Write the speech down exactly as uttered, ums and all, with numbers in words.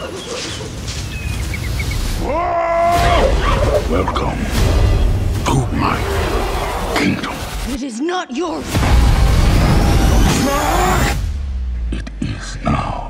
Welcome to my kingdom. It is not yours. It is now.